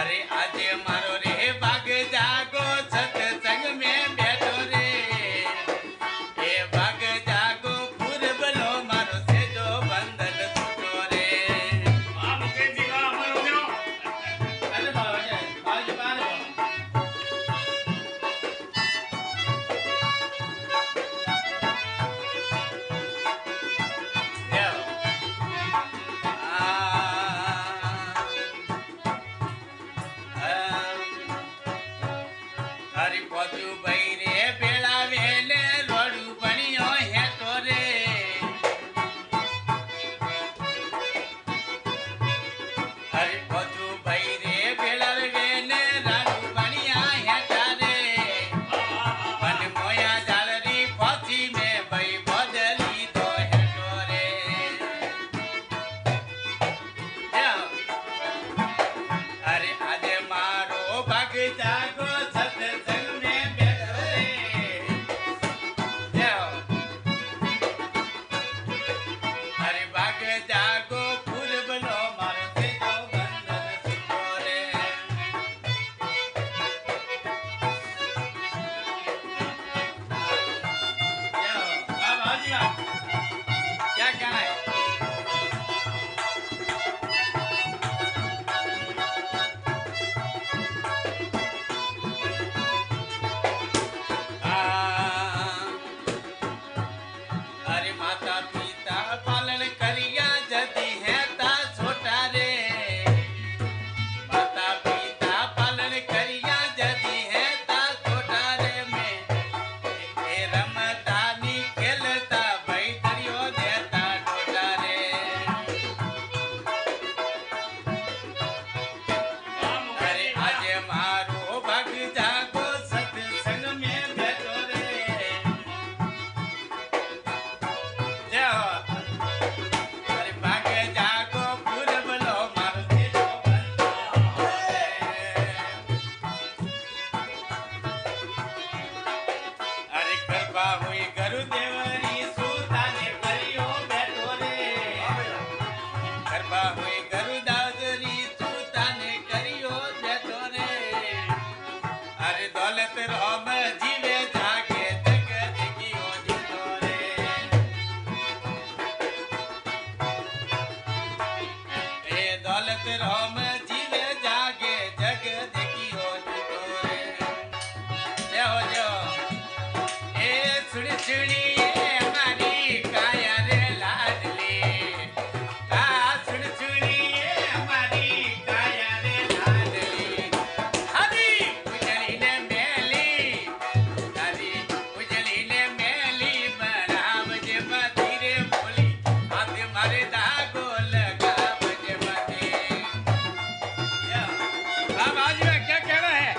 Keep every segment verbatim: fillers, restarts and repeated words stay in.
अरे आज मारो रे बाग जागो सत्संग में बैठो रे ए बाग जागो फूल बलो मारो से जो बंधन छूटो रे आ मुके जीवा मरो गयो अरे बाबा जी बाबा जी बाहर हरि पदु बैरे बेला वेले रोडू बनियो है तोरे हरि पदु बैरे बेला वेले रोडू बनिया है तारे मन मोया जालरी पथी में भई बदली तो है तोरे अरे आज मारो भाग जागो सत्संग में बैठो रे अरे भाग जागो फूल बनो मारो से जो बंधन छूटो रे बाबा जी क्या कहना है अरे माता पिता पालन करिया जदी है ता छोटा रे माता पिता पालन करिया जदी है ता छोटा रे में ए रमदानी खेलता भाई दरियो देता छोटा रे अरे आज मारो भग जागो सत्संग में बैठो रे अरे भाग जागो फूल बलो मारो से जो बंधन अरे कृपा हुई गुरुदेवरी सूता ने करियो बैठो रे कृपा हुई गुरुदासरी सूता ने करियो बैठो रे अरे दौलत राम जीवे जाके जगत की हो जुटो रे ए दौलत राम जीवे जागे जग देखी हो जुटो रे जय हो जय हो। ए सुनी सुनी ये हमारी काया रे लाडली आ सुन सुनी ये हमारी काया रे लाडली हरी उजली ने मेली हरी उजली ने मेली बराब जे मती रे बोली हाथ मारे दागो लगा बजे मती अब आज में क्या कहना है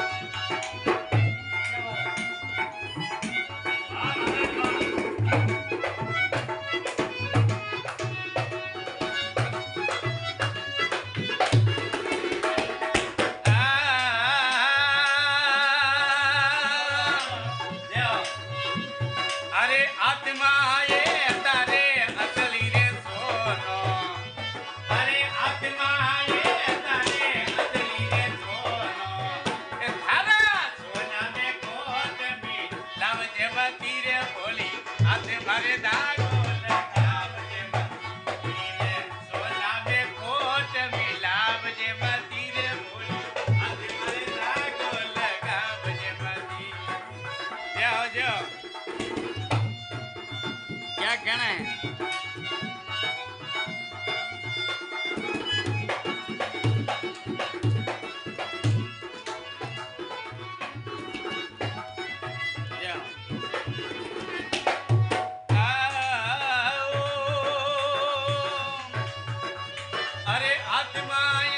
अरे आत्मा ये तारे असली रे सोनो अरे आत्मा ये तारे असली रे सोनो ए थारा सोना में कोट में लव जेवती रे बोली हाथ मारे दागो लगा जेवती रे सोना में कोट में लव जेवती रे बोली हाथ मारे दागो लगा जेवती जाओ जाओ क्या कहना है जाओ। आओ, अरे आत्मा